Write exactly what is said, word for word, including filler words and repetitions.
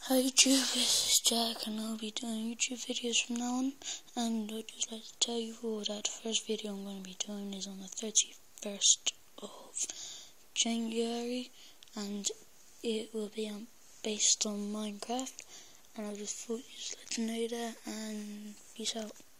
Hi YouTube, this is Jack and I'll be doing YouTube videos from now on, and I'd just like to tell you all that the first video I'm going to be doing is on the thirty-first of January, and it will be um, based on Minecraft, and I just thought you'd just like to know that, and peace out.